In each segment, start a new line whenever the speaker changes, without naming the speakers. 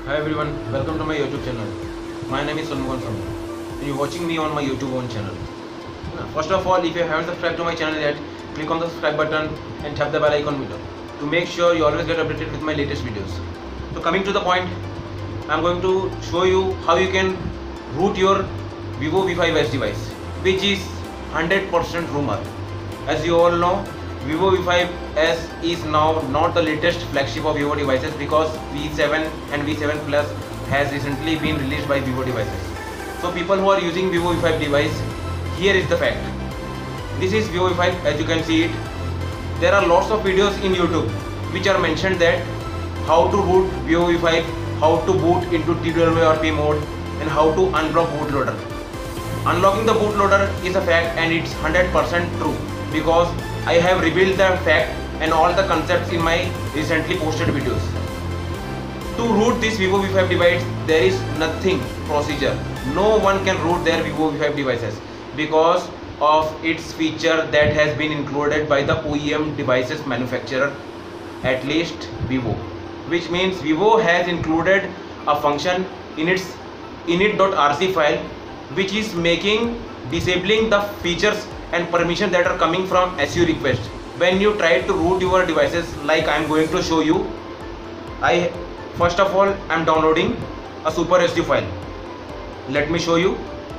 Hi everyone, welcome to my YouTube channel. My name is Salman Samu and you're watching me on my YouTube own channel. First of all, if you haven't subscribed to my channel yet, click on the subscribe button and tap the bell icon below to make sure you always get updated with my latest videos. So coming to the point, I'm going to show you how you can root your Vivo V5s device, which is 100% rumor. As you all know, Vivo V5s is now not the latest flagship of Vivo devices because V7 and V7 Plus has recently been released by Vivo devices. So people who are using Vivo V5 device, here is the fact. This is Vivo V5, as you can see it. There are lots of videos in YouTube which are mentioned that how to root Vivo V5, how to boot into TWRP mode and how to unblock bootloader. Unlocking the bootloader is a fact and it's 100% true because I have revealed the fact and all the concepts in my recently posted videos. To root this Vivo V5 device, there is nothing procedure. No one can root their Vivo V5 devices because of its feature that has been included by the OEM devices manufacturer, at least Vivo. Which means Vivo has included a function in its init.rc file which is disabling the features and permission that are coming from SU request. When you try to root your devices, like I am going to show you, first of all I am downloading a super SD file. Let me show you.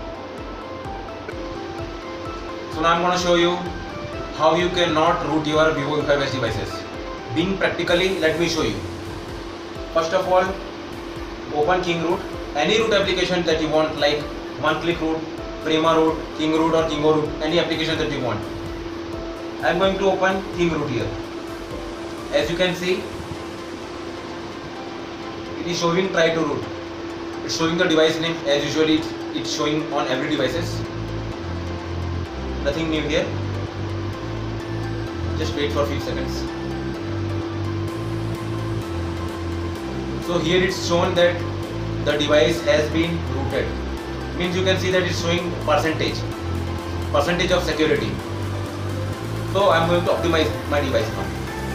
So now I am going to show you how you cannot root your Vivo V5s devices. Being practically, let me show you. First of all, open King Root, any root application that you want, like One Click Root, Prima Root, King Root or Kingo Root, any application that you want. I am going to open King Root here. As you can see, it is showing try to root. It's showing the device name as usually it's showing on every devices. Nothing new here. Just wait for a few seconds. So here it's shown that the device has been rooted. Means you can see that it's showing percentage of security. So I'm going to optimize my device now.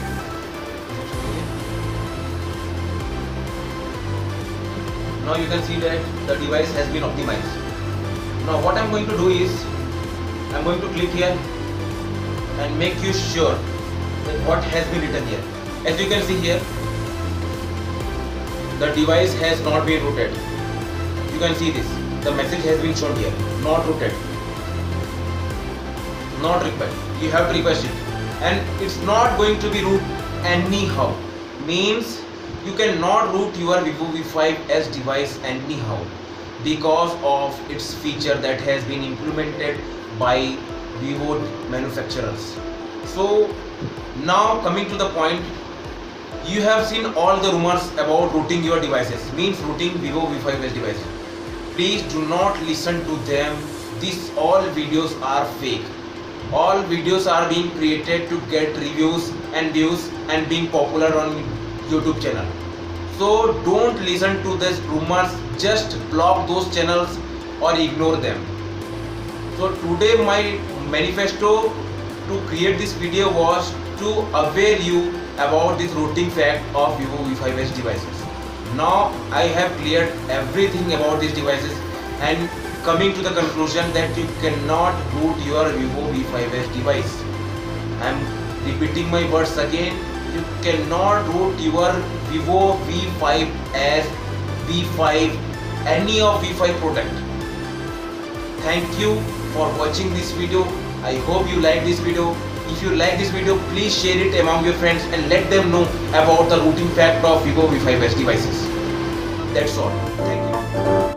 Now you can see that the device has been optimized. Now what I'm going to do is I'm going to click here and make you sure that what has been written here. As you can see here, the device has not been rooted. You can see this. The message has been shown here, not rooted, not required. You have to request it, and it's not going to be root anyhow. Means you cannot root your Vivo V5s device anyhow because of its feature that has been implemented by Vivo manufacturers. So now coming to the point, you have seen all the rumors about rooting your devices, means rooting Vivo V5s devices. Please do not listen to them. These all videos are fake. All videos are being created to get reviews and views and being popular on YouTube channel. So don't listen to these rumors. Just block those channels or ignore them. So today my manifesto to create this video was to aware you about this rooting fact of Vivo V5s devices. Now I have cleared everything about these devices and coming to the conclusion that you cannot root your Vivo V5s device. I am repeating my words again. You cannot root your Vivo V5s, V5, any of V5 product. Thank you for watching this video. I hope you like this video. If you like this video, please share it among your friends and let them know about the rooting fact of Vivo V5s devices. That's all. Thank you.